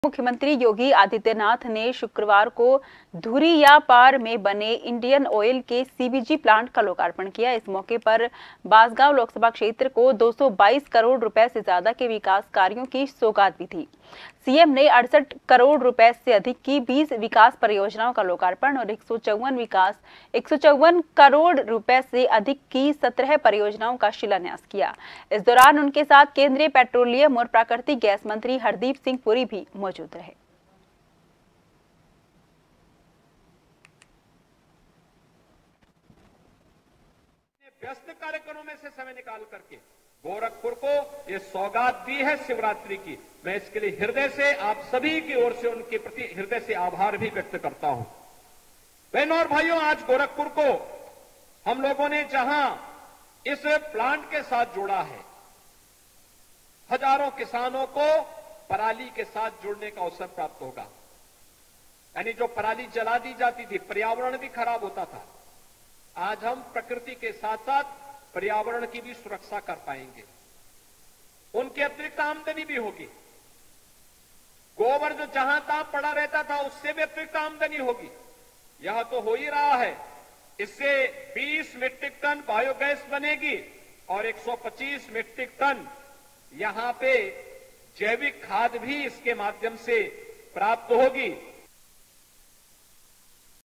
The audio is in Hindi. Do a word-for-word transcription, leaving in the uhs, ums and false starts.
मुख्यमंत्री योगी आदित्यनाथ ने शुक्रवार को धुरियापार में बने इंडियन ऑयल के सीबीजी प्लांट का लोकार्पण किया। इस मौके पर बांसगांव लोकसभा क्षेत्र को दो सौ बाईस करोड़ रुपए से ज्यादा के विकास कार्यों की सौगात भी थी। सीएम ने अड़सठ करोड़ रुपए से अधिक की बीस विकास परियोजनाओं का लोकार्पण और एक सौ चौवन विकास एक सौ चौवन करोड़ रुपए से अधिक की सत्रह परियोजनाओं का शिलान्यास किया। इस दौरान उनके साथ केंद्रीय पेट्रोलियम और प्राकृतिक गैस मंत्री हरदीप सिंह पुरी भी मौजूद रहे। व्यस्त कार्यक्रमों में से समय निकाल करके गोरखपुर को ये सौगात दी है शिवरात्रि की। मैं इसके लिए हृदय से आप सभी की ओर से उनके प्रति हृदय से आभार भी व्यक्त करता हूं। बहनों और भाइयों, आज गोरखपुर को हम लोगों ने जहां इस प्लांट के साथ जोड़ा है, हजारों किसानों को पराली के साथ जुड़ने का अवसर प्राप्त होगा। यानी जो पराली जला दी जाती थी, पर्यावरण भी खराब होता था, आज हम प्रकृति के साथ साथ पर्यावरण की भी सुरक्षा कर पाएंगे। उनके अतिरिक्त आमदनी भी होगी। गोबर जो जहां तहां पड़ा रहता था, उससे भी अतिरिक्त आमदनी होगी। यह तो हो ही रहा है। इससे बीस मीट्रिक टन बायोगैस बनेगी और एक सौ पच्चीस मीट्रिक टन यहां पे जैविक खाद भी इसके माध्यम से प्राप्त होगी।